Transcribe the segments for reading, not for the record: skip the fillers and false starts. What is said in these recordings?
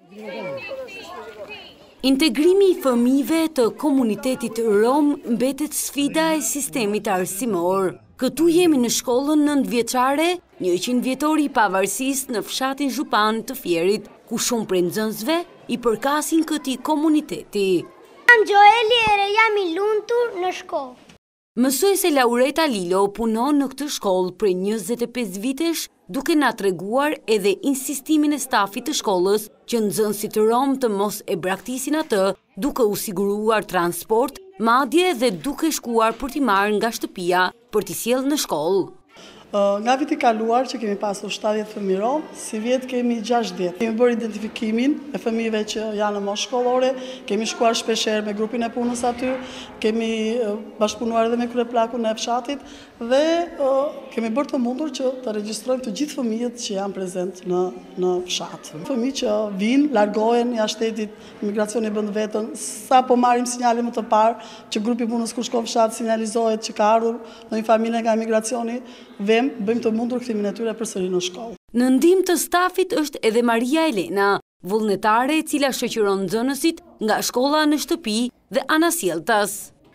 Integrimi i fëmijëve të komunitetit rom mbetet sfida e sistemit arsimor. Këtu jemi në shkollën 9-vjeçare, 100 vjetori i pavarësisë në fshatin Zhupan të Fierit, ku shumë prej nxënësve i përkasin këtij komuniteti. Jam Gjoeli e jam i lumtur në shkollë. Mësuese Laureta Lilo punon në këtë shkollë prej 25 vitesh, duke na treguar edhe insistimin e stafit të shkollës që nxënësit rom të mos e braktisin atë, duke u siguruar transport, madje dhe duke shkuar për t'i marrë nga shtëpia për t'i sjellë në shkollë. Nga viti kaluar që kemi pasur 70 fëmijë rom, si vjet kemi 60. Kemi bërë identifikimin e fëmijëve që janë në moshë shkollore, kemi shkuar shpeshherë me grupin e punës aty, kemi bashkëpunuar edhe me kryeplakun e fshatit dhe kemi bërë të mundur që të regjistrojmë të gjithë fëmijët që janë prezent në fshat. Fëmijë që vinë, largohen jashtë shtetit, migracioni bën vetën, sa po marrim sinjale më të parë që grupi punës kur shkon fshat sinjalizohet që ka ardhur në një familje nga migracioni, bëjmë të mundur kthimin e tyre përsëri në shkollë. Në ndihmë të stafit është edhe Maria Elena, vullnetare e cila shoqëron nxënësit nga shkolla në shtëpi dhe anasjelltas.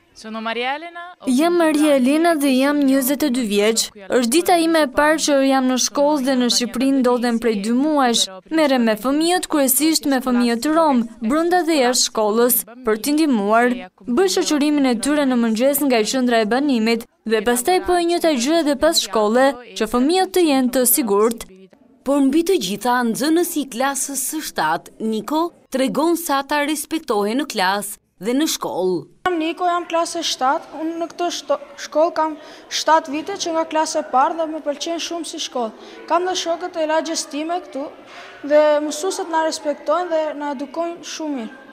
Jam Maria Elena dhe jam 22 vjeç. Është dita ime e parë që jam në shkollë dhe në Shqipëri ndodhem prej 2 muajsh. Merrem me fëmijët, kryesisht me fëmijët rom, brenda dhe jashtë shkollës, për t'i ndihmuar. Bëj shoqërimin e tyre në mëngjes nga qendra e banimit dhe pastaj po e njëjta gjë edhe pas shkolle, që fëmijët të jenë të sigurt. Por mbi të gjitha, nxënësi i klasës së 7, Niko, tregon sa ata respektohen në klasë dhe në shkollë. Jam Niko, jam klasë 7, unë në këtë shkollë kam 7 vite që nga klasë e parë dhe më pëlqen shumë si shkollë. Kam dhe shokët e lagjes time këtu dhe mësuesit na respektojnë dhe na edukojnë shumë mirë.